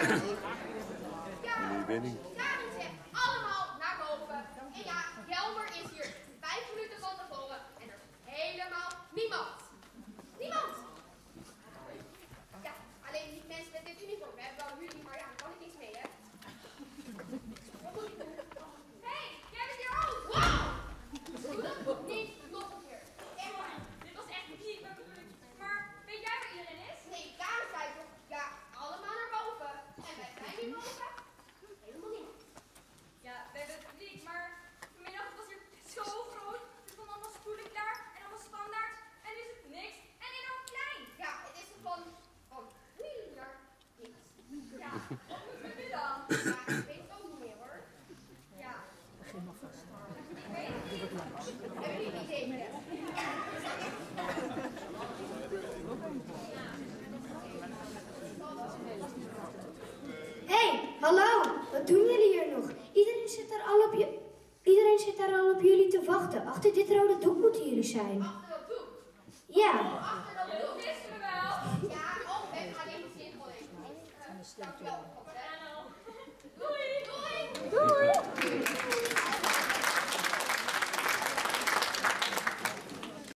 Winning. Karin zegt allemaal naar boven. En ja, Jelmer is hier 5 minuten van tevoren en er is helemaal niemand. Niemand! Ja, alleen die mensen met dit uniform hebben wel jullie, maar ja, daar kan ik niks mee, hè? Wat moet ik doen? Hé, jij bent hier ook! Wow! Doe dat niet nog een keer. Echt waar. Dit was echt niet mijn bedoeling. Maar weet jij waar iedereen is? Nee, Karin zei toch, ja, allemaal naar boven. En wij zijn hier boven. Helemaal niemand. Ja, we hebben het publiek, maar vanmiddag was hier zo groot. Er stond allemaal spoelen klaar en allemaal standaard. En nu is het niks en enorm klein. Ja, het is van miljard niks. Ja, wat moeten we nu dan? Ja, ik weet het ook niet meer hoor. Ja. Ik weet het niet. Hebben jullie een idee meer? Hey, hallo, wat doen jullie hier nog? Iedereen zit daar al op jullie te wachten. Achter dit rode doek moeten jullie zijn. Achter dat doek. Ja, Achter dat doek.